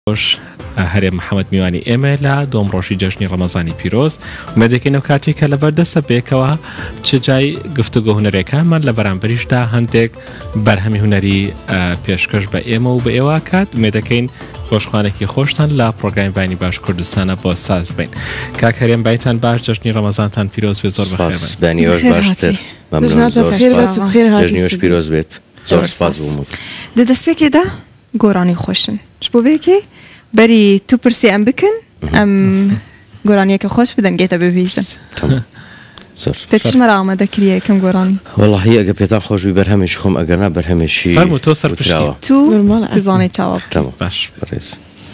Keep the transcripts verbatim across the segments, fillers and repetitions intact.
خوش هەرێم محەممەد میوانی ئێمە لە دۆم ڕۆژی جەژنی ڕەمەزانی پیرۆز ومەدەکەینەوە کاتێک کە لەبەردەستە بێکەوە چ جای گفتوگۆ هونەرەکانمان لە بەرامبەریشدا هەندێک بەرهەمی هونەری پێشکەش بە ئێمە و بە ئێوە کات مێدەکەین خۆشخوانێکی خۆشتان لە پرۆگرامی بانی باش کوردستانە بۆ ساز بین کاکەرێم بایتان باش جەژنی ڕەمەزانتان پیرۆز بێ زۆر بەخێر بەنیۆش باشتر جەژنیۆش پیرۆز بێت زۆر سپاس بووم دە دەستپێکێدا گۆڕانی خۆشن ش بۆ بێکی بەری تو پرسی ئەم بکن ئەم گۆرانیەکە خۆش بدەن گێتە ببیستن تەچمەرە ئامادە کریە یەکەم گۆڕانی وەڵاهی ئەگە پێتان خۆشبی بەرهەمێکی خۆم ئەگەرنا بەرهەمێکی فەرموو تۆ سەرپشتراوە تو دەزانێت چاوە باش بەڕێز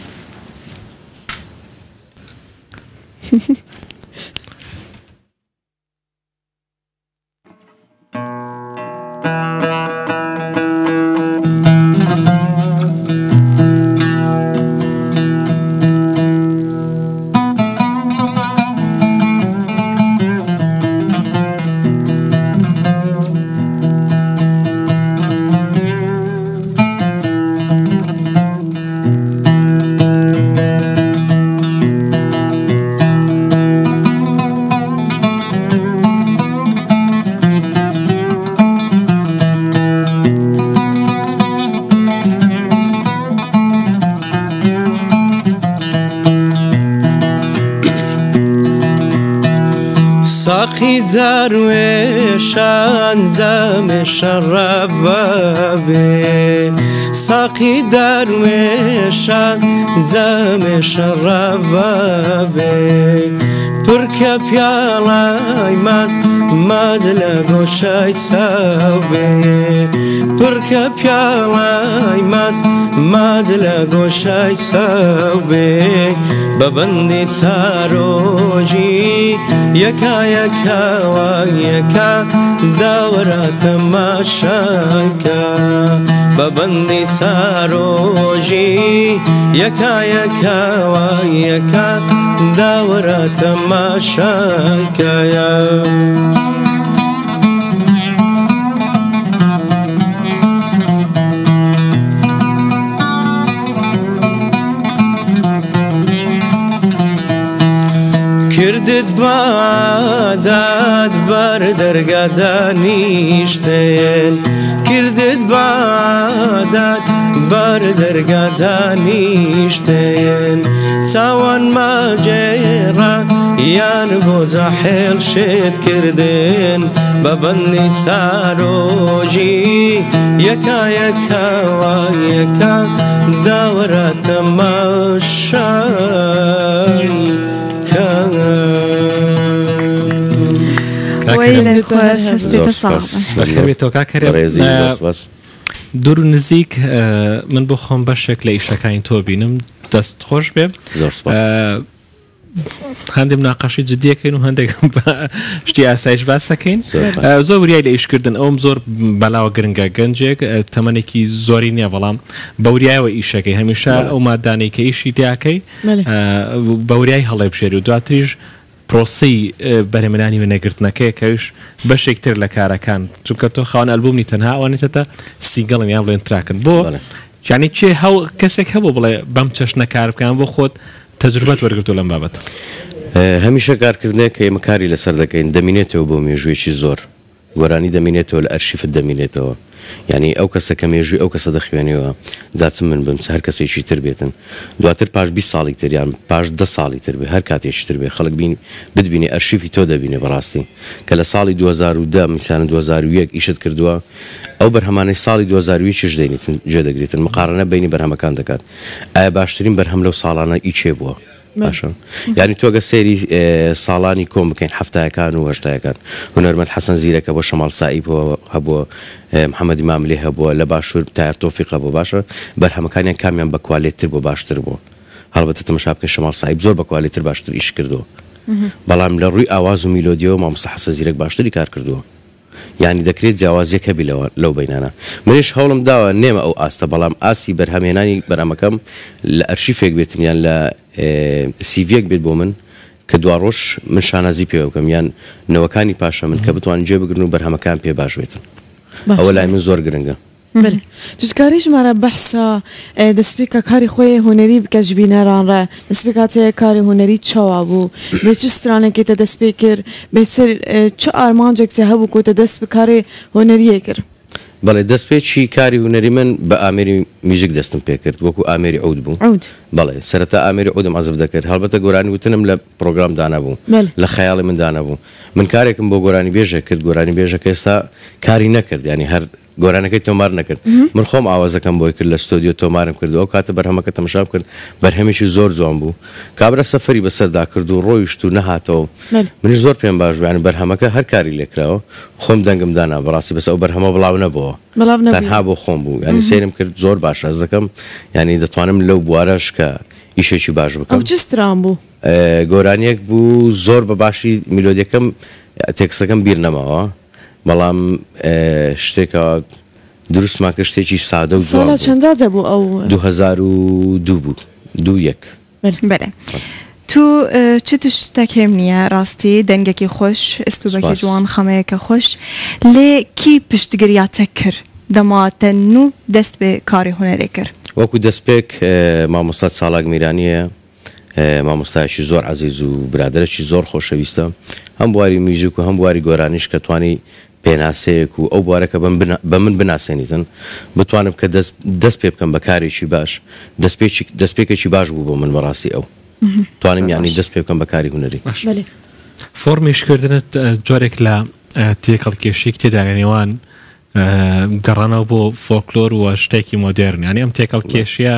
ساقی درویشان زم شراب بی ساقی درویشان زم شراب بی پرکه پیالای ماز ماز لگوشای ساوی پرکه پیالای ماز ماز لگوشای ساوی ببندی ساروجی یکا یکا و یکا دورا تماشاکا ببندی ساروجی یکا یکا و یکا دورا تماشاکا کردت بادات بر درگدانیشتن کردت بادات بر درگدانیشتن سوان ماجرا یان بو زحل شد کردن ببندی ساروجی یکا یکا و یکا دورا تماشای ويلي خوش هستيت صعبة بخير بيتو كاكريم دوور نزیک من بۆ خۆم بەشێک لە ئیشەکانی تۆ بینم دەست خۆش بێ هەندێک مناقەشی جددیەکەین و هەندێک شتی ئاسایش باسەکەین زۆر وریای لە ئیشکردن ئەوم زۆر بەلاوە گرنگە گەنجێک تەمەنێکی زۆری نییە بەڵام بەوریایەوە ئیشەکەی هەمیشە ئەو مادانەی کە ئیشی دیاکەی بەوریای هەڵێ بژێری و دواتریش پرۆسی بەرهەمهێنانی وێنەگرتنەکەی کەویش بەشێکتر لە کارەکان چونکە تۆ خاوەن ئەلبومی تەنها ئەوانێتە سینگڵم یان بڵێن تراکن بۆ یعنی چێ هەو کەسێک هەبوو بڵێ بەم چەشنە کار بکەن بۆ خۆت تەجروبەت وەرگرتووە لەم بابەتە هەمیشە کارکردنێک کە ئێمە کاری لەسەر دەکەین دەمینێتەوە بۆ مێژوێکی زۆر گۆرانی دەمینێتەوە لە ئەرشیفت دەمینێتەوە یعنی ئەو کەسە کە مێژوی ئەو کەسە دەخوێنێەوە جاچم من بم هەر کەسێکی تر بێتن دواتر پاش بیست ساڵی تریان پاش ده ساڵی تر بێ هەر کاتێکی تر بێ خەڵک بین بتبینی ئەرشیفی تۆ دەبینێ بەڕاستی کە لە ساڵی دوو هەزار و دە میسانە دوو هەزار و یەک ئیشت کردووە ئەو بەرهەمانەی ساڵی دوو هەزار و یەکیش دەینێتن جێ دەگرێتن مقارنە بینی بەرهەمەکان دەکات ئایا باشترین بەرهەم لەو ساڵانە ئیچێ بووە باشە یعنی تۆگە سێری ساڵانی کۆم بکەین هەفتایەکان و هەشتایەکان هونەرمەند حەسەن زیرەکە بۆ شەماڵ سائیب هەبووە محەممەدی ماملێ هەبووە لە باشوور تایر تۆفیق هەبوو باشە بەرهەمەکانیان کامیان بە کوالێتتر بۆ باشتر بوو هەڵبەتە تەماشا بکەین شەماڵ سائیب زۆر بە کوالێتتر باشتر ئیش کردووە بەڵام لە ڕووی ئاواز و میلۆدیەوە مامۆستا حەسەن زیرەک باشتری کار کردووە یعنی دەکرێت جیاوازیەکە بی لەو بینانە منیش هەوڵم داوە نێمە ئەو ئاستە بەڵام ئاسی بەرهەمهێنانی بەرهەمەکەم لە ئەرشیفێک بێتن یان لە سیڤێک بێت بۆ من کە دوا ڕۆژ من شانازی پێ بکەم یان نەوەکانی پاشە من کە بتوان جێ بگرن و بەرهەمەکان پێ باش بێتن ئەوە لای من زۆر گرنگە بله جدکاری ژمارە بەحسا دەستپێکە کاری خۆی هوەری بکە ji بینەران re destpêkatê karê hunerî çawa bû bê çi stranekê te dest pê kir bêtir çi armancek te hebû ku te dest bi karê huneriyê kir بەڵێ دەستپێکی کاری هوەری من بە ئامێری میوزیک دەستم پێ کرد وەکو ئامێری عود بوو بەڵێ سەرەتا ئامێری عودم ئەزف دەکرد هەڵبەتە گۆرانی وتنم لە پرۆگرام دانا بوو لە خەیاڵی من دانا بوو من کارێکم بۆ گۆرانی بێژە کرد گۆرانی بێژەکە ئێستا کاری نەکرد ینی هەر گۆرانەکەی تۆمار نەکرد من خۆم ئاوازەکەم بۆی کرد لە ستۆدیۆ تۆمارم کردەوە کاتە بەرهەمەکە تەماشا کرد بەرهەمێکی زۆر جوان بوو کابرا سەفەری بەسەردا کرد و ڕۆیشت و نەهاتەوە منیش زۆر پێم باش بوو ینی بەرهەمەکە هەر کاری لێکراوە خۆم دەنگم دانا بەڕاستی بەس ئەو بەرهەمە بڵاو نەبووە تەنها بۆ خۆم بوو ینی سێرم کرد زۆر باش ئەز دەکەم ینی دەتوانم لەو بوارەش کە ئیشێکی باش بکەم چ ستران بوو گۆرانیەک بوو زۆر بە باشی میلۆدیەکەم تێکسەکەم بیر نەماوە بەڵام شتێکەوە دروستمان کرد شتێکی سادە و جوان ساڵە چەندە دەبوو ئەو دوو هەزار و دوو بوو دوو یەک بەڵێ تو چ تشتێکێم نییە ڕاستی دەنگێکی خۆش ئەسلوبێکی جوان خەمەیەکە خۆش لێ کی پشتگیریاتە کرد دەماتە و دەست بێ کاری هوەرێ کرد وەکو دەستپێک مامۆستا ساڵاک میرانیە مامۆستایەکی زۆر عەزیز و برادرێکی زۆر خۆشەویستە هەم بواری میوزیک و هەم بواری گۆرانیش کە توانی پێناسەیەک و ئەو بوارەکە بە من بناسێنیتن بتوانم کە دەست پێ بکەم بە کارێکی باش دەستپێکێکی باش بوو بۆ من بەڕاستی ئەو توانم یعنی دەست پێ بکەم بە کاری هوەری فۆرمیشکردنت جۆرێک لە تێکەڵکێشێک تێدا لە نێوان گەڕانەوە بۆ فۆکلۆر و شتێکی مۆدێرن ینی ئەم تێکەڵکێشیە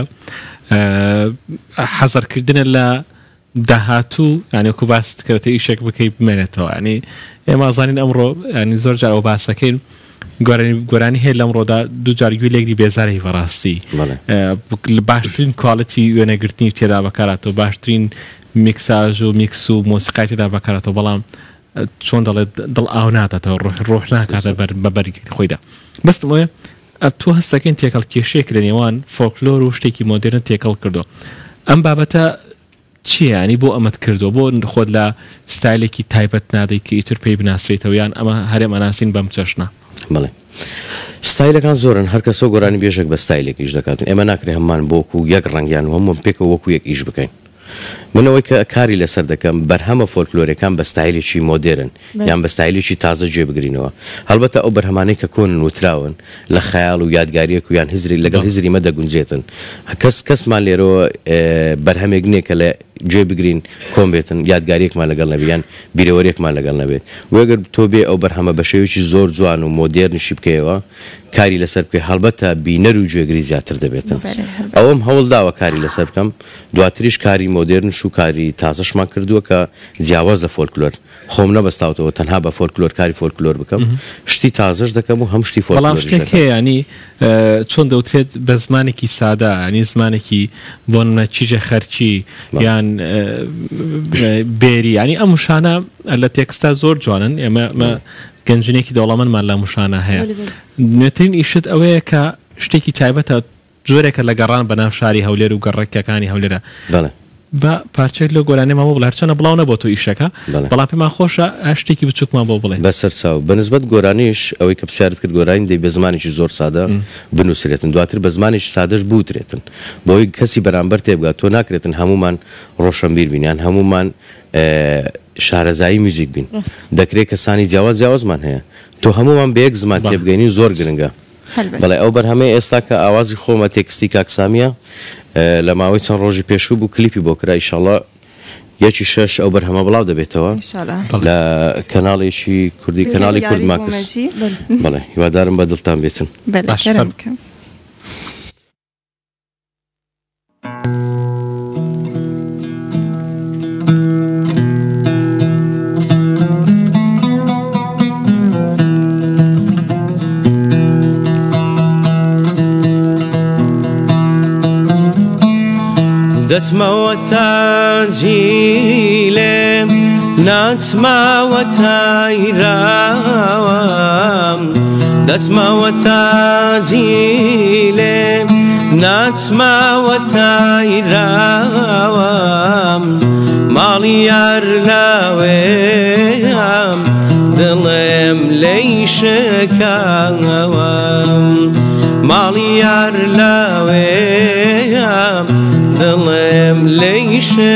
حەزەرکردنە لە داهاتوو ینی وەکو باست کردێتە ئیشێک بکەی بمێنێتەوە ینی ئێمە ئازانین ئەمڕۆ ینی زۆر جار ئەو باسەکەین گۆرانی هەیە لەمڕۆدا دوو جار گوێ لێگری بێزارەی بەڕاستی باشترین کواڵەتی وێنەگرتنی تێدا بەکاراتەوە باشترین میکساژ و میکس و مۆسیقای تێدا بەکاراتەوە بەڵام چۆن دەڵێت دڵ ئاو ناتێتەوە ڕۆح ناکاتە بەبەری خۆیدا بەستم وێ تو هەستەکەین تێکەڵ کێشەیەک لە نێوان فۆکلۆر و شتێکی مۆدێرن تێکەڵ کردو ئەم بابەتە چییە ینی بۆ ئەمەت کردو بۆ خۆت لە ستایلێکی تایبەت نادەی کە ئیتر پێی بناسرێتەوە یان ئەمە هەرێم ئەناسین بەم چەشنە بڵێ ستایلەکان زۆرن هەر کەسە گۆرانی بێژێک بە ستایلێکیش دەکاتن ئێمە ناکرێ هەممان بۆکو یەک ڕەنگیان و هەموو پێکەوە وەکو یەک ئیش بکەین منەوەی کە کاری لەسەر دەکەم بەرهەمە فۆلکلۆرەکان بە ستایلێکی مۆدێرن یان بە ستایلێکی تازە جێ بگرینەوە هەڵبەتە ئەو بەرهەمانەی کە کۆنن وتراون لە خەیاڵ و یادگاریەک و یان هزری لەگەڵ هزری مە دەگونجێتن کەس کەسمان لێرەوە بەرهەمێک نییە کە لە گوێ بگرین کۆم بێتن یادگاریەکمان لەگەڵ نەبیان بیرەوەریەکمان لەگەڵ نەبێت وەگەر تۆ بێ ئەو بەرهەمە بە شێوەیەکی زۆر جوان و مۆدێرنشی بکەیەوە کاری لەسەر بکەی هەڵبەتە بینەر و گوێگری زیاتر دەبێتن ئەوەم هەوڵداوە کاری لەسەر بکەم دواتریش کاری مۆدێرنش و کاری تازەشمان کردووە کە جیاواز لە فۆلکلۆر خۆم نەبەستاوتەوە تەنها بە فۆلکلۆر کاری فۆلکلۆر بکەم شتی تازەش دەکەم و هەم شتی فۆلکلۆر ینی چۆن دەوترێت بە زمانێکی سادا ینی زمانێکی بۆ چیژە خەرچی یان بێری ینی ئەم شانە لە تێکستا زۆر جوانن ئێمە گەنجینێکی دەوڵەمەندمان لە موشانە هەیە نوێترین ئیشت ئەوەیە کە شتێکی تایبەتە جۆرێکە لە گەڕان بە ناو شاری هەولێر و گەڕێکەکانی هەولێرە بە پارچێک لە گۆرانێمە بۆ بڵێ هەرچەنە بڵاو نەبوو تۆ ئیشەکە بەڵام پێمان خۆشە شتێکی بچووکمان بۆ بڵێ بەسەر چاو بەنسبەت گۆرانیش ئەوەی کە پرسیارت کرد گۆرانی دەی بە زمانێکی زۆر سادە بنووسرێتن دواتر بە زمانێکی سادەش بوترێتن بۆی کەسی بەرامبەر تێبگات تۆ ناکرێتن هەمومان ڕۆشنبیر بینیان هەمومان شارەزایی موزیک بین دەکرێت کەسانی جیاواز جیاوازمان هەیە تۆ هەمومان بە یەک زمان تێبگەینی زۆر گرنگە بەڵێ ئەو بەرهەمەیە ئێستا کە ئاوازی خۆمە تێکستی کاکسامیە لە ماوەی چەند ڕۆژی پێشوو بوو کلیپی بۆ کرا ئیشەڵڵا یەکی شەش ئەو بەرهەمە بڵاو دەبێتەوە لە کەناڵێکی کوردی کەناڵی کورد ماکس بەڵێ هیوادارم بە دڵتان بێتن دەچمەوە تاجیلێم ناچمەوە تایراوم دەچمەوە تاجیلێم ناچمەوە تایراوم ماڵی یار لاوێم دڵێم لەی شکاوم ماڵی یار لاوەیە دڵێم لێی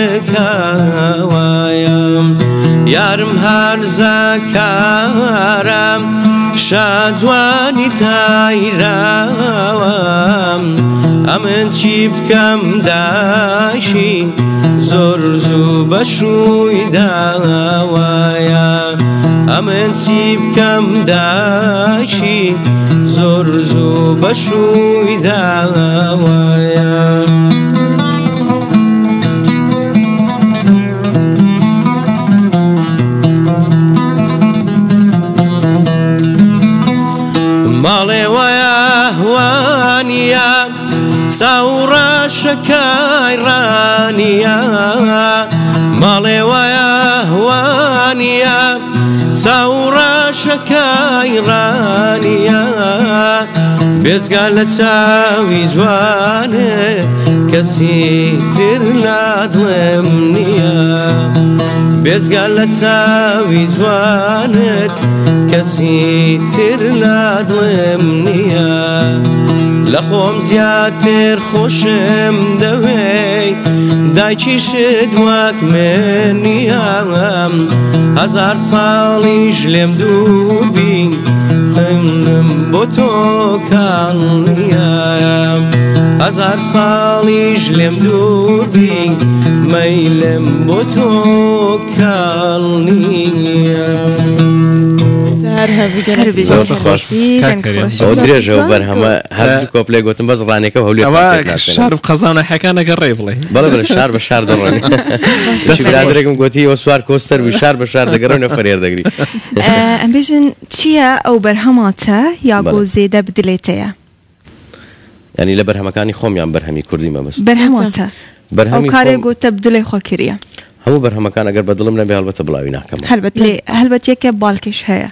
شکاوایە یارم هەرزەکارە شادوانی تایراوە ئەمن چی بکەم داشی زۆر زوو بەشووی داوایە ئەمن چی بکەم داشی زۆر زوو بەشووی داوایە ماڵێ وایە هوانیە چاوڕاشەکای ڕانیە ماڵێ وایە هوانیە چاوڕاشەکای ڕانیە بێجگا لە چاوی جوانێ کەسی تر لا دڵێم نییە بێجگا لە چاوی جوانت کەسی تر لا دڵێم نییە لە خۆم زیاتر خۆشم دەوێ دایکیشت وەک من نییە هەزار ساڵیش لێم دوو بین خوێندم بۆ تۆ کاڵ نییە هەزار ساڵیش لێم دوو بین مەیلم بۆ تۆ کاڵ نییە درێژەوە بەرهەمە هەردوو کۆپلێ گوتم بەس ڕانێکە هەولێ شار قەزانە حەکانەگە ڕێ بڵێ بەڵێ بڵێ شار بە شار دەڕۆنی برادێکم گوتی ئەو سوار کۆستەر وی شار بە شار دەگەڕێنە فەرێر دەگری ئەم بێژن چییە ئەو بەرهەماتە یاگۆ زێدە بدلێتەیە ینی لە بەرهەمەکانی خۆمیان بەرهەمی کوردی مەبەست بەرهەماتە ئەو کارێک گوتە بدلێ خۆکریە هەموو بەرهەمەکان ئەگەر بە دڵم نەبێ هەڵبەتە بڵاوی ناکەم هەلبەت یەکێ باڵکێش هەیە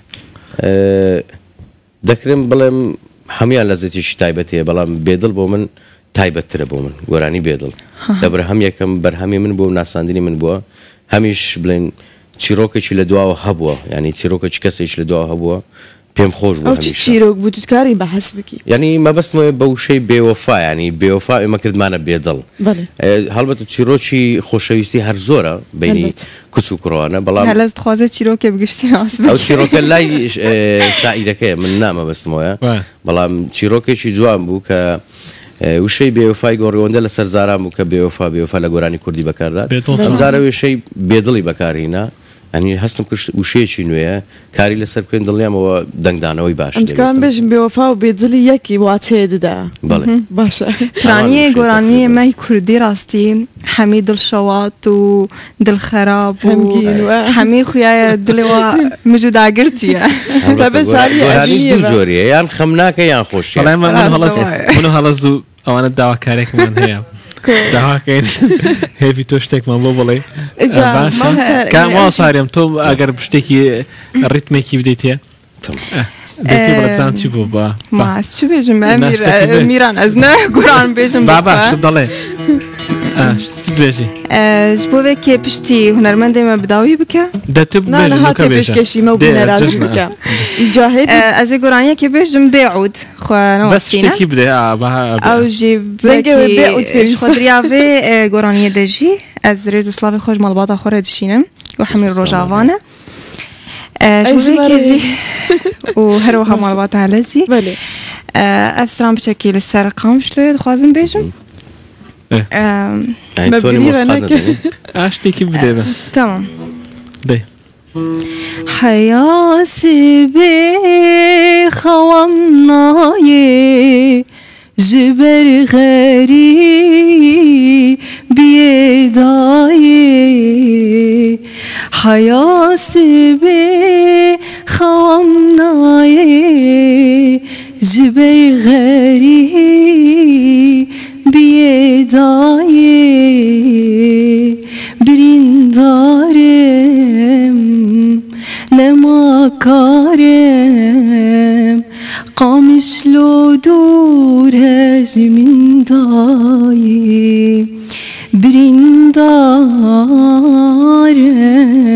دەکرێم بڵێم هەمویان لەزەتیشی تایبەتەیە بەڵام بێدڵ بۆ من تایبەتترە بۆ من گۆرانی بێدڵ لەبەر هەم یەکەم بەرهەمی من بۆ ناساندنی من بووە هەمیش بڵێن چیرۆکێکی لە دواوە هەبووە ینی چیرۆکێکی کەسێکی لە دواوە هەبووە پێم خۆش بوو چیرۆک بوو دوتکاری بەحەس بکی ینی مەبەستمەوە بە وشەی بێوەفا ینی بێوەفا ئێمە کردمانە بێدڵ هەڵبەت چیرۆکی خۆشەویستی هەر زۆرە بینی کچ و کوڕوانە بەڵام لەست خوازە چیرۆکێ بگشتی ئەو چیرۆکە لای شاعیرەکەیە من نامەبەستمەوەە بەڵام چیرۆکێکی جوان بوو کە وشەی بێوەفای گۆڕیۆندە لە سەرزاران بوو کە بێوەفا بێوەفا لە گۆرانی کوردی بەکاردات ئەمجارە وێشەی بێدڵی بەکارهێنا ئەنی هەستم کرد وشەیەکی نوێیە کاری لەسەر بکەین دڵیامەوە دەنگدانەوەی باش ئەمکان بێژم بێوەفا و بێدڵی یەکی واتەیە ددا بەڵێ باشە ڕانیە گۆرانی مای کوردی ڕاستی هەمی دڵشەوات و دڵخەراب و هەمی خوایە دڵێەوە مژ داگرتیە دوو جۆریە یان خەمناکە یان خۆشی من هەڵەز و ئەوانە داواکارێکمان هەیە داواکەین هێوی تۆ شتێکمان بۆ بڵێ کاما ساریم تۆ ئەگەر شتێکی ڕیتمێکی بدەیتە دەکەی بەڵەبزان چی بوو بە چ بێژم میران ئەز نە گوران بێژم بابا دەڵێ دوێژی ji bo vê kê piştî hunermendê me bidawî bike hatiye pêşkeşî me bûnerazî bike ez ê goraniyekê bêjim bêûd xwe bide ew jî xwediriya vê goraniyê de jî ez rêz û slavê xwe ji malbata xwe re dişînim û hemî rojavan e û her wiha malbata hele jî ev stran biçekî li ser qamşloyê dixwazim bêjim شتێکی بدێ بە تمام دەی حیاسی بێ خەوەم نایێ ji ber غەریبیێدایێ حیاسی بێ خەوەم نایێ ji ber غەریبیێدایێ بریندارم نەماکارم قامیشلۆ دوورە ji min dayê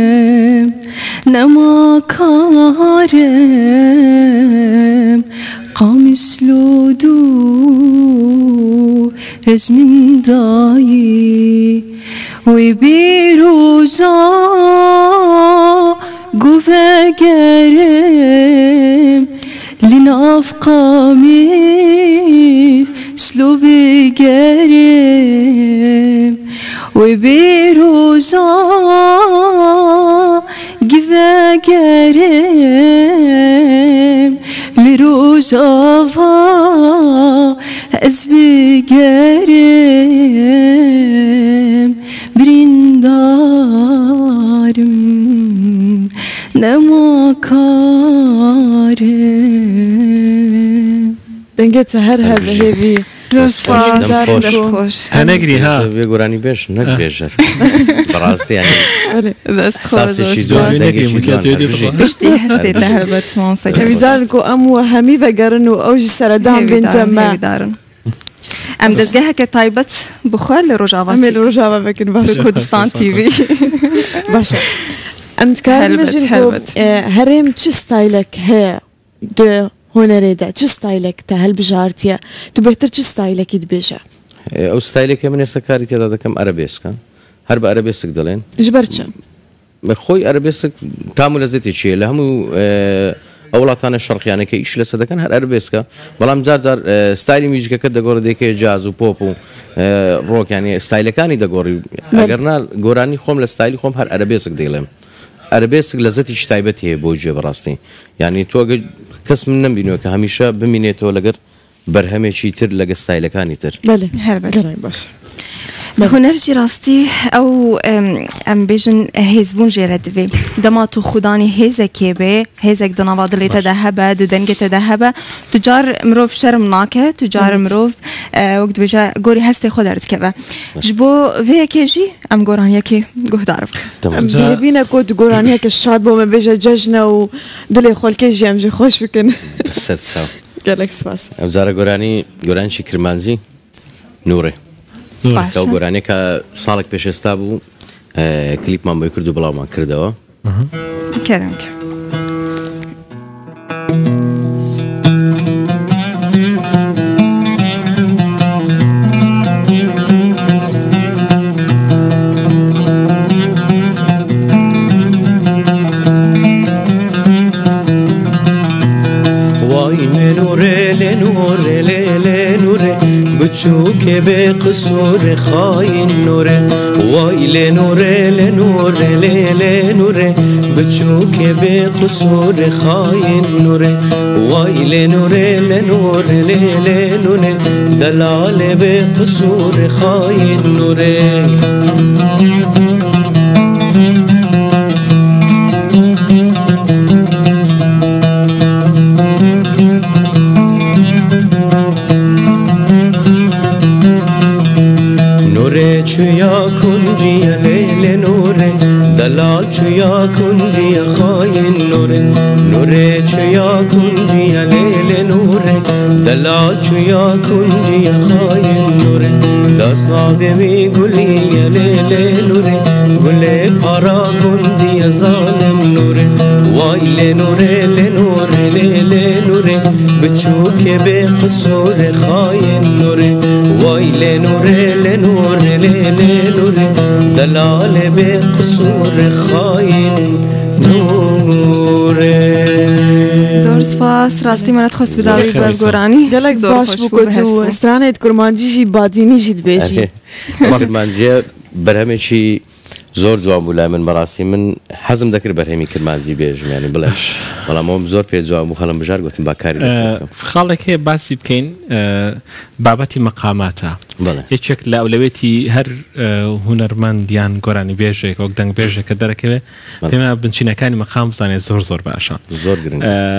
بریندارم نەماکارم قامش لودو رجم داي وبيروجا قوفا قرم لناف قامش شلو بقرم وبيروجا قوفا قرم لروجافا أزبي قرم برندارم نماكارم دنگت هر هر هیوی دست دست خوش هەنەگری ها گۆرانی بێش نەک بێژەر بەڕاستی دست خوش ساسێکی دست جوان خوش دەنگێکی جوان هەربژێ. بشتی هستی ده هربت مانسا هیویدارن کو ام و همی وگرن و اوجی سردان بین جمع ام دزگاه که تایبت بخور لروجاوا امی روژاوا بکن باشه کردستان تیوی باشه ام تکار هلبت، مجن کو هلبت. هرم چه ستایلک هه دو هنری ده چه ستایلک ته هل بجارتیه تو بهتر چه ستایلکی دبیجه ئەو ستایلێکە من ئێستا کاری تێدا دەکەم ئەرەبێسکە هەر بە ئەرەبێسک دەڵێن جبر چه خۆی ئەرەبێسک تام و لەزێتێکیە لە هەموو ئەو وڵاتانە شەڕقیانەکە ئیش لەسەر دەکەن هەر ئەرەبێسکە بەڵام جار جار ستایلی میوزیکەکە دەگۆڕ دێکێ جاز و پۆپ و ڕۆکیانی ستایلەکانی دەگۆڕی ئەگەرنا گۆرانی خۆم لە ستایلی خۆم هەر ئەرەبێسک دەڵێم ئەرەبێسک لە زەتی تایبەت هەیە بۆ گوێ بەڕاستی یعنی تۆ کەس من نەبینەوە کە هەمیشە بمینێتەوە لەگەر بەرهەمێکی تر لەگە ستایلەکانی تر بله هلبت. گرای باشه هنرجی راستی او ام, ام بیجن هیزبون جیره دوی دما تو خودانی هیزکی به هیزک دنوادلی تدهبه ددنگ تدهبه تجار مروف شرم ناکه تجار مروف وقت بیجا گوری هستی خود درد که جبو وی کجی ام گوران یکی گوه دارف ببینه کو تو گورانیه که شاد بومه بیجه جشنه و دلی خلکه جیم جی خوش بکن بەسەر چاو گلک سپاس ئەو جارە گۆرانی گۆرانشی کرمانجی نورێ ئەو گۆرانێک کە ساڵێک پێشێستا بوو کلیپمان بۆی کرد و بڵاومان کردەوە کرم بچوکه به قصور خاین نوره وای لنوره لنوره لنوره بچوکه به قصور خاین نوره وای لنوره لنوره لنوره دلال به قصور خاین نوره چویا کنجیه لیل نوره دلال چویا کنجیه خاین نوره نوره چویا کنجیه لیل نوره دلال چویا کنجیه خاین نوره دست ناگمی گلیه لیل نوره گله پارا کندیه ظالم نوره وای نوره لنوره لیل نوره بچوکه به قصور خاین نوره وای لنوره لنوره لنوره دلال به قصور خاین نوره زور سپاس راستی منت خواست بداوی برگورانی گلک باش بکو تو استرانت کرمانجی جی بادینی جید بیشی کرمانجی بەرهەمێکی زۆر جوان بوو لای من بەڕاستی من حەزم دەکرد بەرهەمی کرمانجی بێژم یانی بڵێ بەڵام ئەوم زۆر پێ جوان بوو خەڵم بژار گوتم با کاری خاڵێکێ باسی بکەین بابەتی مەقاماتە یەکێک لە ئەولەوێتی هەر هونەرمەندیان گۆرانی بێژێک وەک دەنگ بێژێک کە دەرەکەوێ پێمە بنچینەکانی مەقام بزانێت زۆر زۆر باشە زۆر گرنگ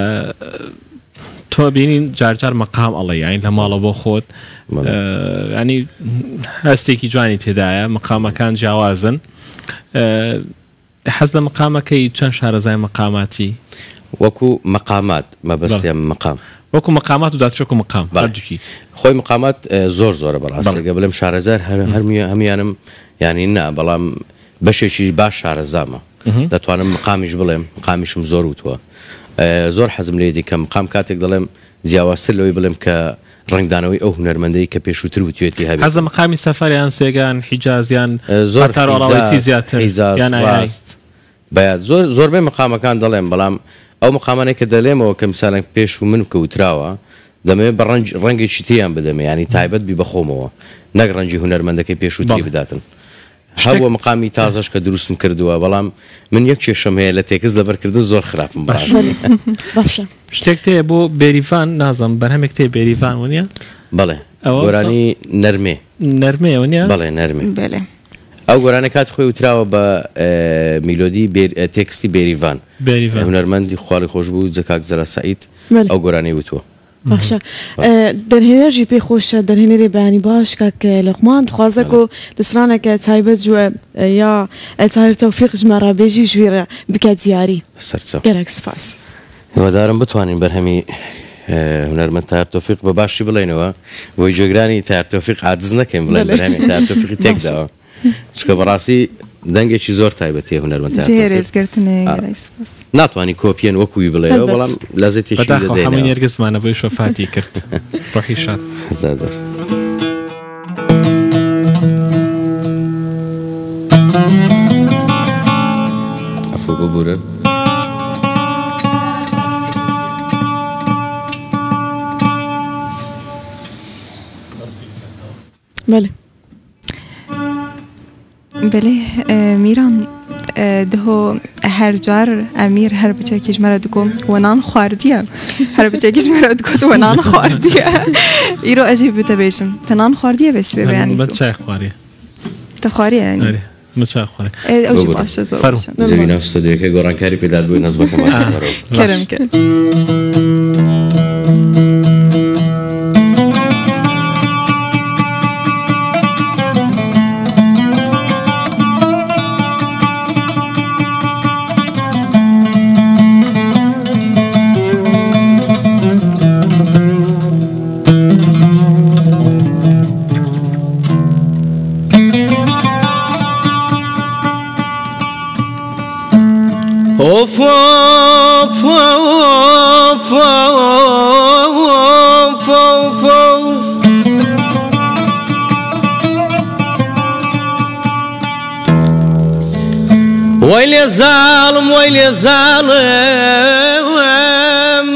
تۆ بینین جارجار مەقام ئەڵێ یانی لە ماڵە بۆ خۆت ینی هەستێکی جوانی تێدایە مەقامەکان جیاوازن حەز لە مەقامەکەی چەند شارەزای مەقاماتی وەکو مەقامات مەبەستیان مەقام وەکو مەقامات و داتچۆک و مەقام هەردووکی خۆی مەقامات زۆر زۆرە بەڕاستەکە بڵێم شارەزار هەرمیە هەمیانم ینی نا بەڵام بەشێکی باش شارەزامە دەتوانم مەقامیش بڵێم مەقامیشم زۆر وتووە زۆر حەزم لێ دیکە مەقام کاتێک دەڵێم جیاوازتر لەوەی بڵێم کە ڕنگدانەوەی ئەو هونەرمەندەی کە پێشووتر و توێتی هەبێت. حەزە مەقامی سەفەریان سێگان حیجازیان زۆر تاڕەوەڵاوەسی زیاتر یان ئاست بەیاد زۆر زۆربەی مەقامەکان دەڵێن بەڵام ئەو مەقامانێک کە دەڵێمەوە کە مثالەن پێش و من کەوتراوە دەمەوێت بە ڕەنگێکی تریان بدەمێ ینی تایبەت بی بەخۆمەوە نەک ڕەنجی هونەرمەندەکەی پێشووتری بداتن. هەبووە مقامی تازەش کە دروستم کردووە بەڵام من یەک کێشەم هەیە لە تێکس دەبەرکردن زۆر خراپم باشە. شتێک تەیە بۆ بێریڤان نازم بەرهەمێک تێ بێریڤان وە نیە؟ بەڵێ گۆرانی نەرمێ نەرمەیەوە نیە؟ بەڵێ نەرمێ ئەو گۆرانە کات خۆی وتراوە بە میلۆدی تێکستی بێریڤان هونەرمەندی خواڵی خۆش بوو جەکاک زەرا سەعید ئەو گۆرانەی وتووە. باشە دەرهێنەرژی پێی خۆشە دەرهێنەری بەیانی باش کاکە لەقمان خوازەک و دەسرانەکە تایبەت جوە یا تاهیر تەوفیق ژمارەبێژی ژوێرە بکات دیاری گەرەک سپاس. هیوادارم بتوانین بەرهەمی هونەرمەند تاهیر تەوفیق بە باشی بڵێنەوە بۆی جێگرانی تاهیر تەوفیق عاجز نەکەین بڵێن بەرهەمی تاهیر تەوفیقی تێکداوە چکە بەڕاستی دەنگێکی زۆر تایبەتیە هونەرمەند تاهیر تەوفیق ناتوانانی کۆپیەن وەکوی بڵێەوە بەڵام لەزێتێکی دەدەین هەموو نێرگزمانە بۆی شۆفاتی کرد ڕۆحی شاد زازەر. عەفو ببورە بەڵێ بەێ میران دهۆ هەر جار ئەمیر هەر بچێکی ژمارە دکۆم وەنان خواردیە هەر بچێکی ژمارە دکۆت وەنان خواردیە ئیرۆ ئەژی بتە بێژم تەنان خواردیە بێسی بێبیانی چای خوارێ تە خواریە ینی مچای خوارێ ئەوژی باشە زۆر زەوینە ستۆدیۆکە گۆڕانکاری پێدار بووی نەزبەکەم کەرم کرد. Of of of of of of ويلي ظالم ويلي ظالم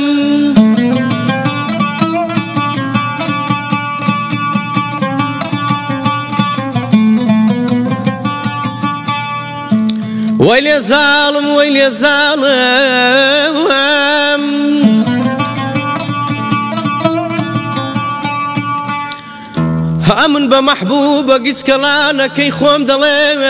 ويلي ظالم ويلي ظالم هامن بمحبوبة قيس كلانا كي خوم دلم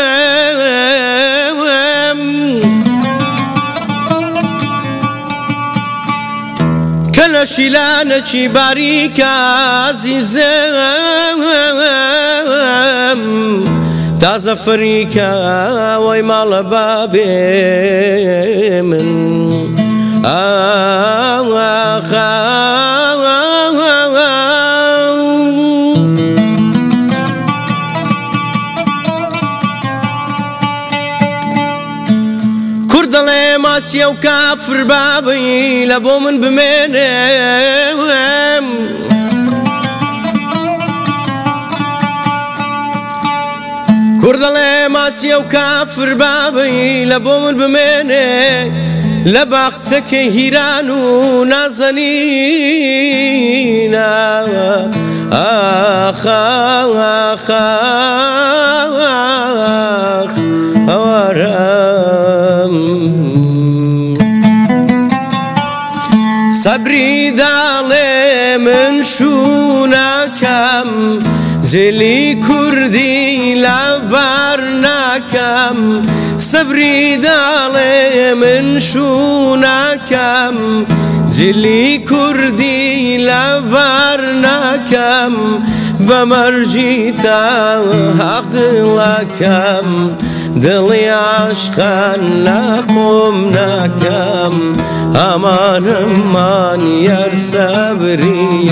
كلا شيلانا شي باريك عزيزم تازە فریکە وەی ماڵە بابێ من ئاخا کوڕ دەڵێ ماسیە و کافر بابی لە بۆ من بمێنێ کوڕ دەڵێ ماسیە و کافر بابی لە بۆ من بمێنێ لە باخچەکەی هیران و نازەنینە ئاخا ئاخا هەوارم سەبری داڵێ من شوونەکەم زلی کوردی لەبار ناکەم سەبری داڵێ من شوونەکەم زلی کوردی لەبار ناکەم بە مەرجی تا حەق دڵەکەم دڵی عاشقان ناخۆم ناکەم ئەمانەمان یار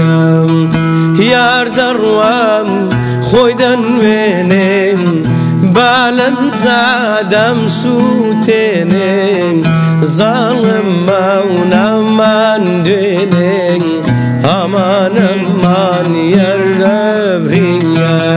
سەبریەم یار دەڕوەم خۆی دەنوێنێم بالن زادم سوتين ظالم مونا من دين aman aman yarabriya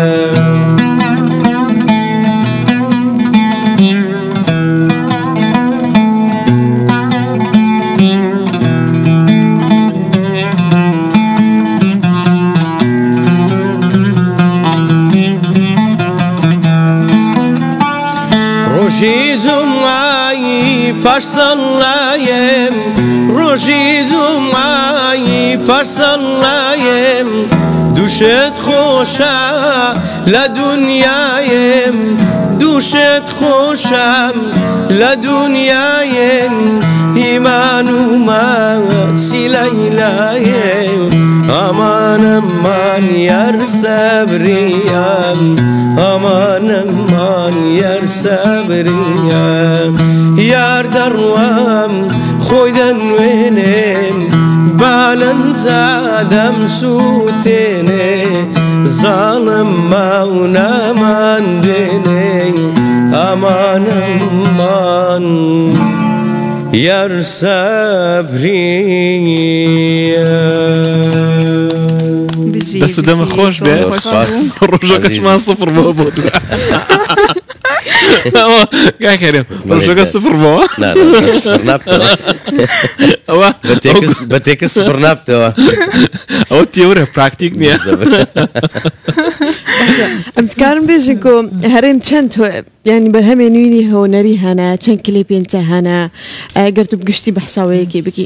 Rojizum ay paşsallayem Rojizum ay paşsallayem Düşet xoşa la dünyayem Düşet xoşam la dünyayem İmanuma silaylayem Aman aman yar sabriyam Aman aman yar sabriyam Yar darwam خویدن وینم بالن زادم سوتنه ظالم مونا من دینه aman aman yar sabriya دەست دەمە خۆش بێ ڕۆژەکەشمان سفر بۆ بۆ کاکەرێم ڕۆژەکە سفر بۆەوە ئەوە بە تێکە سفر نابتەوە ئەوە تێورە پراکتیک نییە ئەم تکارم بێژن کۆ هەرێم چەند ینی بەرهەمێ نوێنی هۆنەری هەنە چەند کلیپێنچە هەنە ئەگەر تو بگشتی بەحساوەیەکی بکی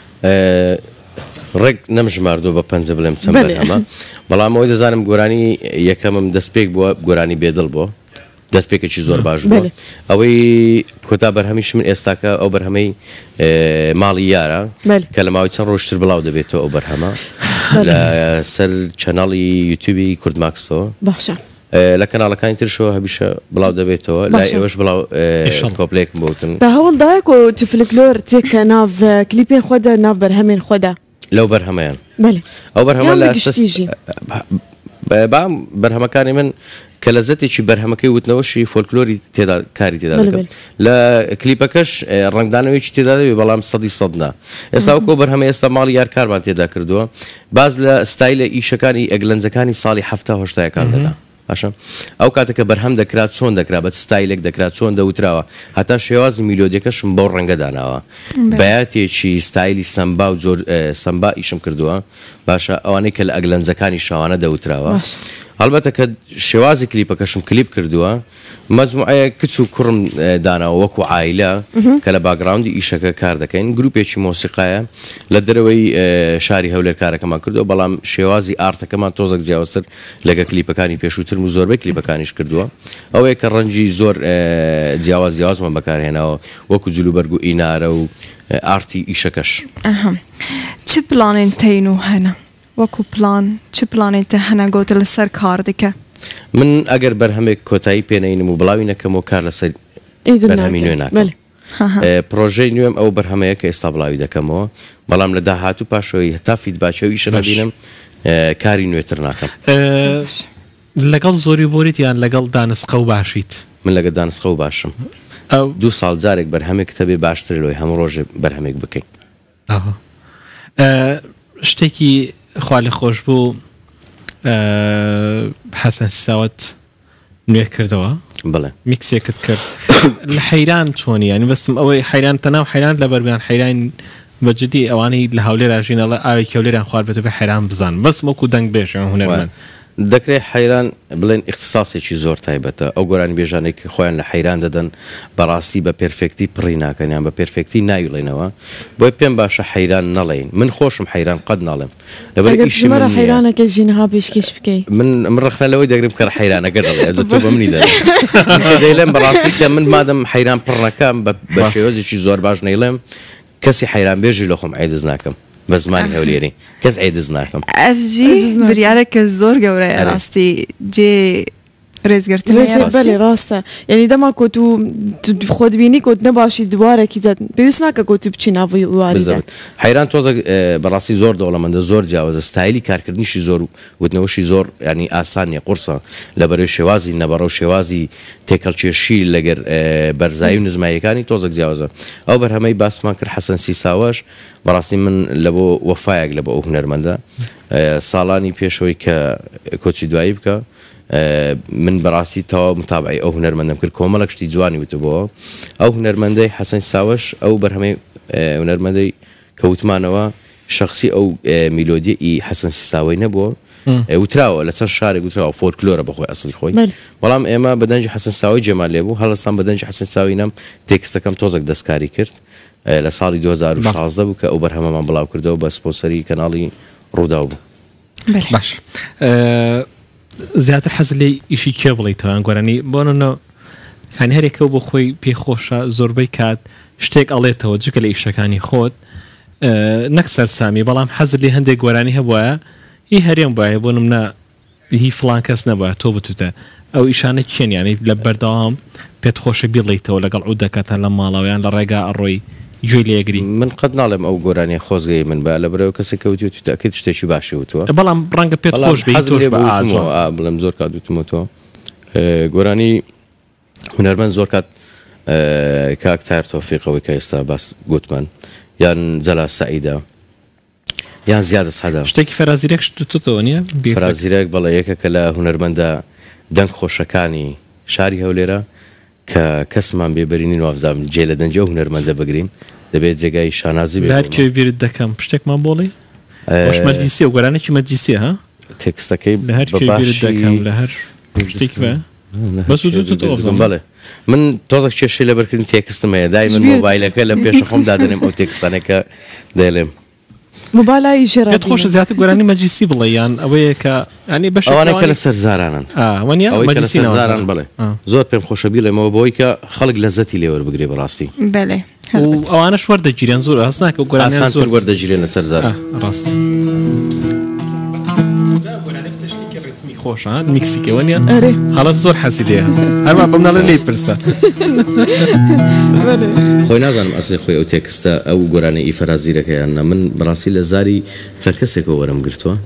ڕێک نەمژماردۆ بە پەنجە بڵێم چەند بەرهەمە بەڵام ئەوەی دەزانم گۆرانی یەکەمم دەستپێک بووە گۆرانی بێدڵ بۆ دەستپێکێکی زۆر باش بوو ئەوەی کۆتا بەرهەمیش من ئێستاکە ئەو بەرهەمەی ماڵی یارە کە لە ماوەی چەند ڕۆژتر بڵاو دەبێتەوە ئەو بەرهەمە لە سەر چەناڵی یوتیوبی کوردماکسۆ باشە لە کەناڵەکانی ترشەوە هەمیشە بڵاو دەبێتەوە لای ئێوەش بڵاو کۆپلێکم بوتن تا هەوڵدایەک و تو فلکلۆر تێکە ناو کلیپێن خۆدا ناو بەرهەمێن خۆدا لەو بەرهەمەیان ئەو بەرهەمە لە بام بەرهەمەکانی من کە لە زەتێکی بەرهەمەکەی وتنەوەشی فۆلکلۆری تێدا کاری تێدا دەکەم لە کلیپەکەش ڕنگدانەوەیکی تێدا دەبێت بەڵام سەدی سەدنا ئێستا وەکۆ بەرهەمە ئێستا ماڵی یار کارمان تێدا کردووە باز لە ستایلە ئیشەکانی ئەگلەنجەکانی ساڵی هەفتا هۆشتایەکان دەدا باشە ئەو کاتێکە بەرهەم دەکرات چۆن دەکرا بە ستایلێک دەکرات چۆن دەوتراوە هەتا شێوازی میلۆدیەکەشم بەو ڕەنگە داناوە بەیاتێکی ستایلی سەمبا و زۆر سەمبا ئیشم کردووە باشە ئەوانەی کە لە ئەگلەنجەکانی شاوانە دەوتراوە هەڵبەتە کە شێوازی کلیپەکەشم کلیپ کردووە مەجموعەیە کچ و کوڕم داناوە وەکو عایلە کە لە باگراوندی ئیشەکە کار دەکەین گروپێکی مۆسیقایە لە دەرەوەی شاری هەولێر کارەکەمان کردووە بەڵام شێوازی ئارتەکەمان تۆزێک جیاوەسەر لەگە کلیپەکانی پێشووتر و زۆربەی کلیپەکانیش کردووە ئەوەیە کە ڕەنجی زۆر جیاواز جیاوازمان بەکارهێناوە وەکو جلوبەرگ و ئینارە و ئارتی ئیشەکەش چ پلانێن تین و هەنە وەکو پلان چ پلانێتە هەنە گۆتە لەسەر کار دکە من ئەگەر بەرهەمێک کۆتایی پێنەینم و بڵاوی نەکەمەوە کار لەسەر بەرهەمی نوێ ناکەم پرۆژەی نوێم ئەو بەرهەمەیە کە ئێستا بڵاوی دەکەمەوە بەڵام لە داهاتوو پاشەوەی هەتا فیدباچەویشە نەبینم کاری نوێتر ناکەم لەگەڵ زۆری بۆریت یان لەگەڵ دانسقە و باشیت من لەگە دانسقە و باشم دوو ساڵ جارێک بەرهەمێک تەبێ باشتر لۆی هەموو ڕۆژێ بەرهەمێک بکەین شتێکی خوالی خۆش بوو حەسەن ساوت نوێ کردەوە بڵێ میکسێکت کرد لە حەیران چۆنی ینی بەستم ئەوەی حەیران تەناو حەیران لە بەربیان حەیران بەجددی ئەوانەی لە هەولێر ئاژینەڵە ئاوی کەولێران خوارد بێتە بە حەیران بزان بەس وەکو دەنگ بێژ هونەرمەند دەکرێت حەیران بڵێن اختصاسێکی زۆر تایبەتە ئەو گۆرانی بێژانێک خۆیان لە حەیران دەدەن بەڕاستی بە پێرفێکتی پڕی ناکەنیان بە پێرفێکتی ناویڵێنەوە بۆی پێم باشە حەیران نەڵێن من خۆشم حەیران قەت ناڵێم لەبەرمە حەیرانەکە ژینها پێشکەش بکەیت من من ڕخنەوەی دەگرم کە حەیرانەکە دەڵێ تۆ بە منی دەڵێم بەڕاستی کە من مادەم حەیران پڕەکەم بە شێوەزێکی زۆر باش نەیڵێم کەسی حەیران بێژی لە خۆم عیدز ناکەم بە زمانی هەولێری کەس عیدز ناکەم ئەفژی بریارێکە زۆر گەورەیە ڕاستی جێ ڕێزگرتن بەێ ڕاستە یعنی دەما کۆت و خۆدبینی کۆت نەباشی دوارێکی دەت پێویست ناکە کۆت بچی ناوی واریدە حیران تۆزە بەڕاستی زۆر دەوڵەمەندە زۆر جیاوازە ستایلی کارکردنیشی زۆر وتنەوەشی زۆر ینی ئاسانیە قورسە لەبەرەوەی شێوازی نەبەڕە و شێوازی تێکەڵکێشی لەگەر بەرزایی و نزمایەکانی تۆزێک جیاوازە ئەو بەرهەمەی باسمان کرد حەسەن سیساوەش بەڕاستی من لە بۆ وەفایەک لە بۆ ئەو هونەرمەندە ساڵانی پێشەوەی کە کۆچی دوایی بکە من بەڕاستی تەواو متابعی ئەو هونەرمەندەم کرد کۆمەڵک شتی جوانی وتبەوە ئەو هونەرمەندەی حەسەن ساوەش ئەو بەرهەمەی هونەرمەندەی کەوتمانەوە شخصی ئەو میلۆدیی حەسەن سیساوەی نەبووە وتراوە لەسەر شارێک وتراوە فۆلکلۆرە بەخۆی ئەسڵی خۆی بەڵام ئێمە بەدەنجی حەسەن ساوی جێمان لێبوو هەڵستان بەدەنجی حەسەن ساوی نەم تێکستەکەم تۆزێک دەستکاری کرد لە ساڵی دوو هەزار و شازدە بوو کە ئەو بەرهەمەمان بڵاو کردەوە بە سپۆنسەری کەناڵی ڕوودا بوو. باش زیاتر حەز لێ ئیشی کێ بڵیتەوە گۆرانی بۆنەوە هەنی هەرێکەوە بۆ خۆی پێخۆشە زۆربەی کات شتێک ئەڵێتەوە جگە لە ئیشەکانی خۆت نەک سەرسامی بەڵام حەز لێ هەندێک گۆرانی هەبووە هی هەرێم وایە بۆ نمونە هی فڵان کەس نەبووە تۆ بتوتە ئەو ئیشانە چێنیانی لە بەردەوام پێت خۆشە بیڵیتەوە لەگەڵ ئەو دەکاتە لە ماڵەوەیان لە ڕێگا ئەڕۆی گوێی لێگری من قەت ناڵێم ئەو گۆرانی خۆزگەی من بە لە بەرەوە کەسێک کەوتی و توتەکەیت شتێکی باشی وتووە بەڵام ڕەنگە پێت خۆش بڵم زۆر کات وتمەوە گۆرانی هونەرمەند زۆر کات کاکتار تۆفیقەوەی کە ئێستا باس گوتمان یان جەلا سەعیدە یان زیادە سەدا شتێکی فەرازیرێک توتەوە نییە فەرازیرێک بەڵێ یەکە کە لە هونەرمەندە دەنگ خۆشەکانی شاری هەولێرە کە کەسمان بێبەرینی وافزام جێ لە دەنجە و هونەرمەندە بگرین دەبێت جێگای شانازی بێت بیرت دەکەم شتێکمان بۆڵی مەجلیسی و گۆرانێکی مەجلیسی ها تێکستەکەی لە هەر دەکەم لە هەر شتێکی بە بەڵێ من تۆزە کێشەی لەبەرکردنی تێکستمەیە دای من مۆبایلەکە لە پێشە خۆم دادنێم ئەو تێکستانەکە دەڵێم موبایلای ژێرا پێت خۆشە زیاتر گۆرانی مەجلیسی بڵێ یان ئەوەیە کە ینی بەش ئەوانەی کە لە سەر زارانن مەجلیسی زاران بڵێ زۆر پێم خۆشە بیڵێمەوە بۆی کە خەڵک لەزەتی لێ وەربگرێ بەڕاستی بەڵێ ئەوانەش وەردەگیرێن زۆر هەست ناکە گۆرانیان زۆر وەردەگیرێن لە سەر زار ڕاست خۆشە میکسیکەوە نیە هەڵە زۆر حەزی لێ هەروە بەم ناڵە لێ پرسە خۆی نازانم ئەسڵی خۆی ئەو تێکستە ئەو گۆرانە ئیفەرازیرەکەیانە من بەڕاستی لە زاری چەند کەسێکەوە وەرم گرتووە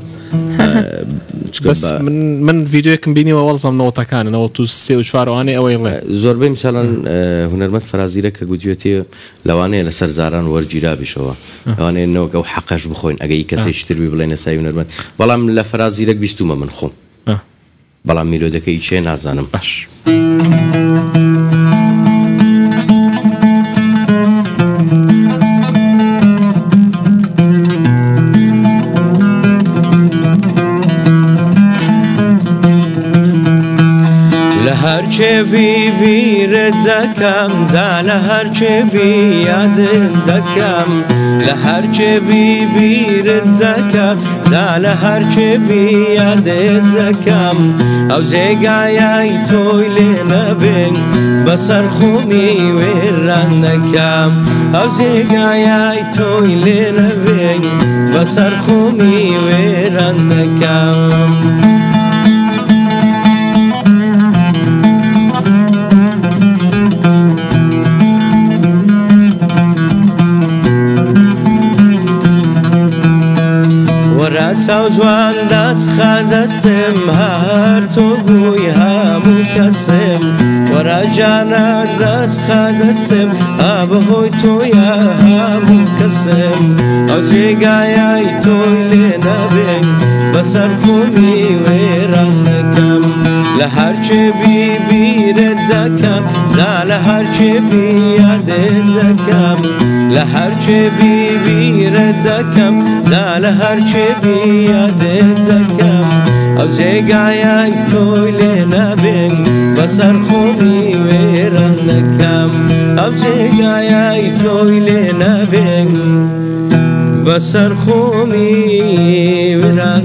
من ڤیددیوەکەم بینیەوە وەڵزم نەوەتەکانەوە تو سێ و چوارەوانێ ئەوەیڵێ زۆربەی مثالەن هونەرمەند فەرازیرە کە گوتوێتی لەوانەیە لەسەر زاران وەرگیرابیشەوە ئەوانەیە نەوەکە و حەقەش بخۆین ئەگەی کەسێکی تربی بڵێنە سای هونەرمەند بەڵام لە فەرازیرەک بیستومە من خۆم بەڵام میلۆدەکەی چێ نازانم باش لە هەرچێ بیبیرت دەکەم زا لە هەرچێ بیادت دەکەم لە هەرچێ بیبیرت دەکەم زا لە هەرچێ بیادت دەکەم ئەو جێگایای تۆی لێ نەبێن بەسەر خۆمی وێران دەکەم ئەو جێگایای تۆی لێ نەبێن بەسەر خۆمی وێران دەکەم چاو جوان دەست خە دەستم هەر تۆ بووی هەموو کەسم وەرە جانە دەست خە دەستم ئا بەهۆی تۆیە هەموو کەسم ئەو جێگایای تۆی لێ نەبێن بەسەر خۆمی وێران دەکەم لە هەرچێ بیبیرت دەکەم زا لە هەرچێ بیادت دەکەم لە هەرچێ بیبیرت دەکەم زا لە هەرچێ بیادت دەکەم ئەو جێگایای تۆی لێ نەبێن بەسەر خۆمی وێران دەکەم ئەو جێگایای تۆی لێ نەبێن بەسەر خۆمی وێران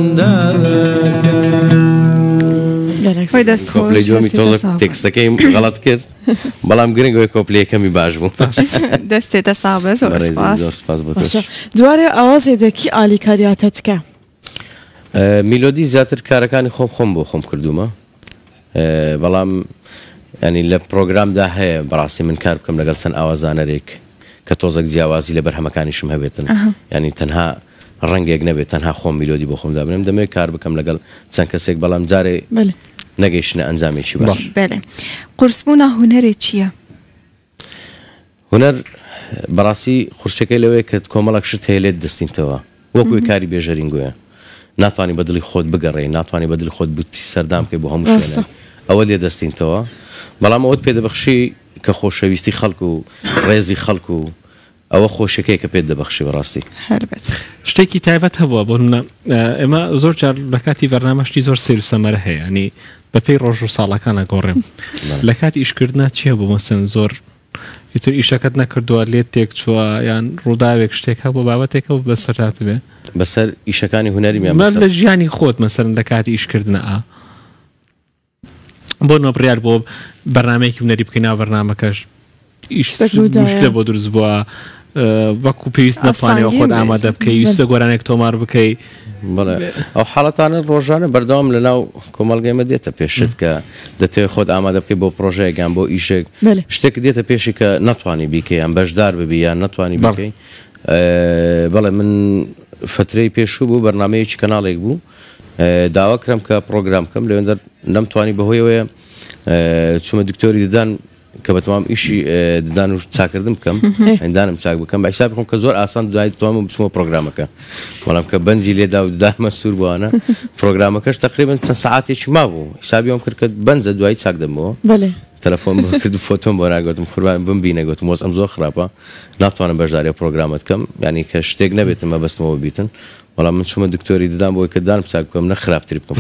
دەکەم کۆپلەی دووەمی تۆزە تێکستەکەی غەڵەت کرد بەڵام گرنگەوەی کۆپلەکەمی باش بوو دەستێتە ساڵ دوارێ ئاوازێ دەکی ئالیکاریاتە تکە میلۆدی زیاتر کارەکانی خۆم خۆم بۆ خۆم کردومە بەڵام ینی لە پرۆگرامدا هەیە بەڕاستی من کار بکەم لەگەڵ چەند ئاوازانەرێک کە تۆزێک جیاوازی لە بەرهەمەکانیشم هەبێتن ینی تەنها ڕەنگێک نەبێت تەنها خۆم میلۆدی بۆ خۆم دابنێم دەمەوێت کار بکەم لەگەڵ چەند کەسێک بەڵام جارێ نەگەیشتنە ئەنجامێکی باش. قورسبوونا هونەرێ چییە؟ هونەر بەڕاستی خورشەکەی لەوەیە کە کۆمەڵک شت هەیە لێت دەستینتەوە وەکوی کاری بێژەرینگویە ناتوانانی بەدڵی خۆت بگەڕێ ناتوانانی بەدڵی خۆت بپسی سەردام بکەی بۆ هەموو شوێنە ئەوە لێ دەستینتەوە بەڵام ئەوت پێ دەبەخشی کە خۆشەویستی خەڵک و ڕێزی خەڵک و ئەوە خۆشەکەی کە پێت دەبەخشی بەڕاستی شتێکی تایبەت هەبووە بۆ ئێمە زۆر جار لە کاتی بەرنامەشتی زۆر سیر و سەمەرە هەیە ینی بەپێی ڕۆژ و ساڵەکانە گۆڕێم لە کاتی ئیشکردنا چییە بوو مەسەن زۆر ئیتر ئیشەکەت نەکردووە لێت تێک چووە یان ڕووداوێک شتێک هەبوو بابەتێکە و بەسەرات بێ بەسەر ئیشەکانی هونەری مە لە ژیانی خۆت مەسەرن لە کاتی ئیشکردنە ئا بۆ نۆبڕیار بۆ بەرنامەیەکی هونەری بکەیناو بەرنامەکەش مشکلە بۆ دروست بووە وەکو پێویست نەتوانێەوە خۆت ئامادە بکەی ویستە گۆرانێک تۆمار بکەی ئەو حاڵەتانە ڕۆژانە بەردەوام لە ناو کۆمەڵگەیمە دێتە پێشت کە دەتەوێت خۆت ئامادە بکەی بۆ پرۆژەیەکیان بۆ ئیشێک شتێک دێتە پێشی کە نەتوانی بیکەی یان بەشدار ببی یان نەتوانی بکەی بەڵێ من فترەی پێشوو بوو بەرنامەیەکی کەناڵێک بوو داوا کرم کە پرۆگرام بکەم لەوێندا نەمتوانی بەهۆیەوەیە چوومە دکتۆری ددان کە بەتەمام ئیشی ددان و چاکردن بکەم ئەندانم چاک بکەم بە حساب بکەم کە زۆر ئاسان دوای توانم بچمەوە پرۆگرامەکە بەڵام کە بەنجی لێدا و ددانمە سوور بووانە پرۆگرامەکەش تقریبا چەند سەعاتێکی مابوو حسابی ئەوم کرد کە بەنجە دوای چاک دەمەوە تەلەفۆن کرد و فۆتۆم بۆ ناگوتم قوربان بمبینە گوتم وەس ئەم زۆر خراپە ناتوانم بەشداری پرۆگرامەت بکەم ینی کە شتێک نەبێتم مەبەستمەوە بیتن بەڵام من چوومە دکتۆری ددان بۆی کە دانم چاک بکەم نە خراپتری بکەم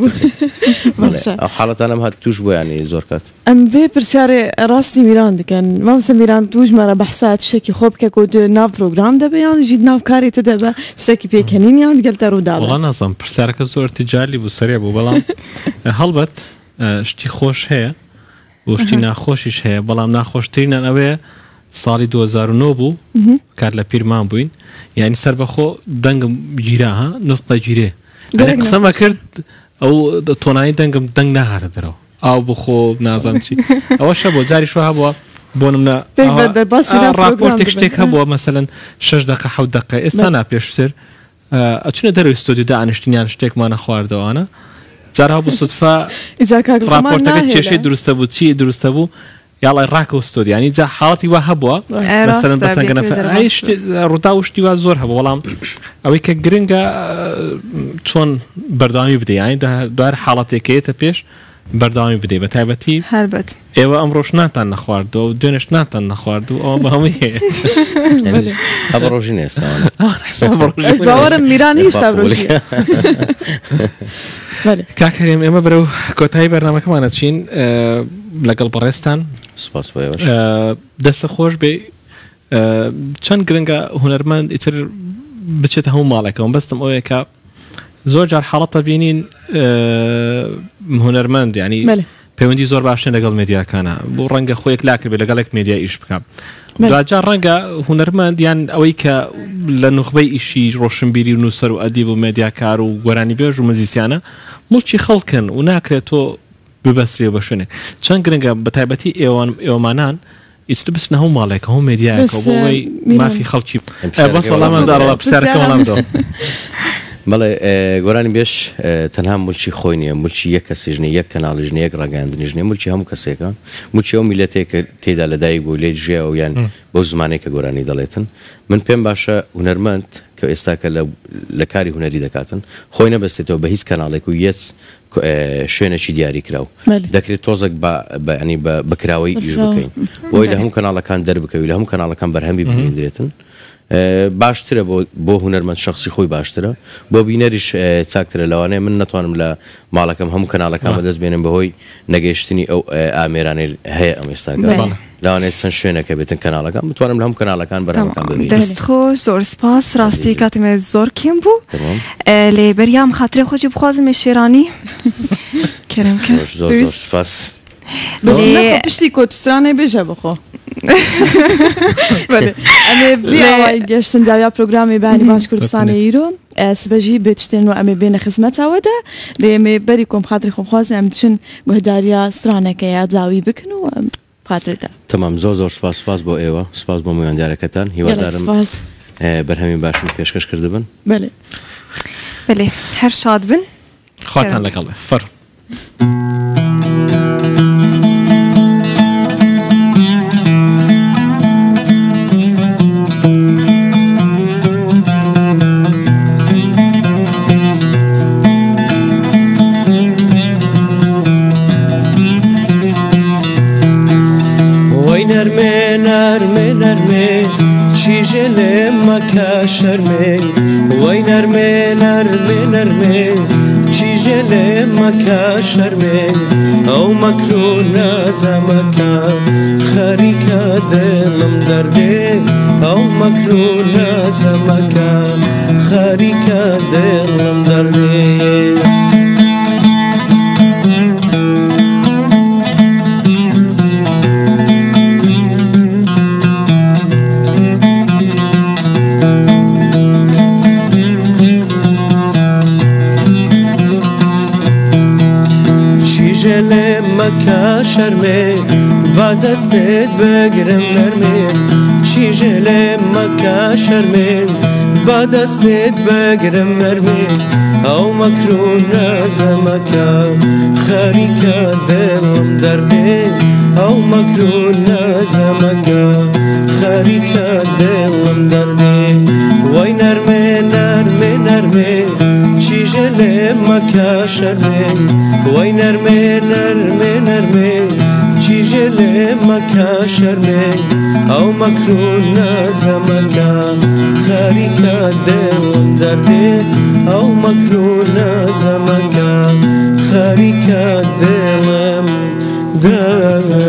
ئەو حاڵەتانم هات توش بۆ ینی زۆر کات ئەم vê pirsiyarê ڕاستی میران دکەن مامۆستا میران توژمەرە بەحسات شتێکی خۆ بکە کە ناو پرۆگرام دەبێ یان ژید ناو کارێتە دەبە شتێکی پێکەنین یان گەلتە ڕوودا وەڵا نازانم پرسیارەکە زۆر تیجاری بوو سەرێ بوو بەڵام هەڵبەت شتی خۆش هەیە و شتی ناخۆشیش هەیە بەڵام ناخۆشترینان ئەوەیە ساڵی دوو هەزار و نۆ بوو کات لە پیرمان بووین یعنی سەربەخۆ دەنگم گیرا ها نوتە گیرێ قسەمە کرد ئەو تۆنایی دەنگم دەنگ ناهاتە دەرەوە ئاو بخۆ نازانم چی ئەوە شە بۆ جاری شو هەبووە بۆ نمونە راپۆرتێک شتێک هەبووە مەسەلەن شەش دقە حەوت دقە ئێستا ناپێشتر ئەچونە دەروی ستۆدیۆدا ئانیشتینیان شتێکمانە خواردەوەوانە جارها بوو سوتفا راپۆرتەکە کێشەی دروستە بوو چی دروستە بوو یاڵای ڕاکەوتۆ ینی جا حاڵاتی وا هەبووە مەسەلەن بەتەنگە ڕوودا و شتی وا زۆر هەبوو بەڵام ئەوەی کە گرنگە چۆن بەرداوامی بدەیت ینی دوار حاڵەتێکەیەتە پێش بەرداوامی بدەیت بە تایبەتی هەربەت ئێوە ئەمڕۆژ ناتان نەخواردەوە و دوێنش ناتان نەخواردو ئەوە بە هەمووی هەیە هەبە ڕۆژی نێستاوانە باوەرم میران هێشتا ڕۆژی کاکەرێم ئێمە بەرەو کۆتایی بەرنامەکەمانە چین لەگەڵ بەڕێستان سپاس دەستە خۆش بێ چەند گرنگە هونەرمەند ئیتر بچێتە هەموو ماڵێکەوە بەستم ئەوەیە کە زۆر جار حاڵەتە بینین هونەرمەند ینی پەیوەندی زۆر باشن لەگەڵ مێدیاکانە بۆ ڕەنگە خۆیەک لاکرد بێ لەگەڵێک مێدیا ئیش بکەم دوجار ڕەنگە هونەرمەند یان ئەوەی کە لە نوخبەی ئیشی ڕۆشنبیری و نووسەر و ئەدیب و مێدیاکار و گۆرانی بێژ و مزیسیانە مڵکی خەڵکن و ناکرێت تۆ ببەسرێ بە شوێنێک چەند گرنگە بە تایبەتی ئێوان ئێوەمانان ئیستا بستنە هەموو ماڵێک هەموو مێدیایەکە بۆ ئەوەی مافی خەڵکی بەس وەڵامەداڕڵە پرسیارەکە وەڵامدەوە بەڵێ گۆرانی بێش تەنها مولکی خۆی نییە مولکی یەک کەسیژ نیە یەک کەناڵیژ نیە یەک ڕاگەاندنیژ نیە مولکی هەموو کەسێکە مولکی ئەو میلەتێکە تێدا لەدایک بوو لێ ژێ ئەو یان بۆ زمانێکە گۆرانی دەڵێتن من پێم باشە هونەرمەند کە ئێستاکە لە کاری هونەری دەکاتن خۆی نەبەستێتەوە بە هیچ کەناڵێک و یەت شوێنێکی دیاری کراو دەکرێت تۆزێک ینی بەکراوەی ئیش بکەین بۆی لە هەموو کەناڵەکان دەربکەوی لە هەموو کەناڵەکان بەرهەمی ببینێتن باشترە بۆ هونەرمەند شخصی خۆی باشترە بۆ بینەریش چاکترە لەوانەیە من نەتوانم لە ماڵەکەم هەموو کەناڵەکان بەدەست بێنم بەهۆی نەگەیشتنی ئەو ئامێرانەی هەیە ئەم ئێستاکە لەوانێت چەند شوێنەکە بێتن کەناڵەکان بتوانم لە هەموو کەناڵەکان بەرامەکان ببینم دەستخۆش زۆر سپاس ڕاستی کاتێمە زۆر کێم بوو لێ بەریام خااتێ خۆشی بخوازمێ شێرانی زۆر سپاس پشتی کۆتسترانێ بێژە بخۆ ئەمێ گەشتن جاویا پرۆگرامی بانی باش کوردستانی ئیرۆ سبەژی بێتشتێن و ئەمێ بێنە خزمەتەوەدا لێمێ بەری کۆم خااتری خۆمخواز ئەم چن گوهداریە سترانەکە یا جاوی بکن و خااتردا تەمام زۆر زۆر سپاس سپاس بۆ ئێوە سپاس بۆ مویاندارەکەتان هیوادارم بەرهەمی باشم پێشکەش کردبن بەێ بەێ هەر شاد بن خواتان لەگەڵ فەر شرمي وين ارمي نرمي نرمي چيجي لمكا شرمي او مكرونا زمكا خريكا دلم دردي او مكرونا زمكا خريكا دلم دردي مكا شرمي بعد استيد بقرم نرمي شيجي مكا شرمي بعد استيد بقرم نرمي او مكرونا زمكا خريكا دلم دردي او مكرونا زمكا خريكا دلم دردي وين نرمي نرمي نرمي شيجي مكا شرمي وين نرمي نرمي نرمي چيجي مكا شرمي او مكرونا زمكا خريكا دلم دردي او مكرونا زمكا خريكا دلم دردي